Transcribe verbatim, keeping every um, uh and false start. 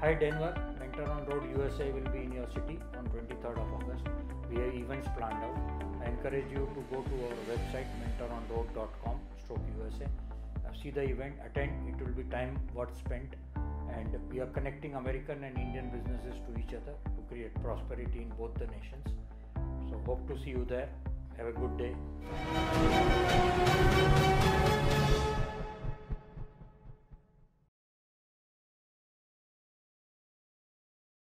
Hi Denver, Mentor on Road U S A will be in your city on twenty-third of August. We have events planned out. I encourage you to go to our website mentor on road dot com stroke U S A. Uh, see the event, attend. It will be time worth spent, and we are connecting American and Indian businesses to each other to create prosperity in both the nations. So hope to see you there. Have a good day.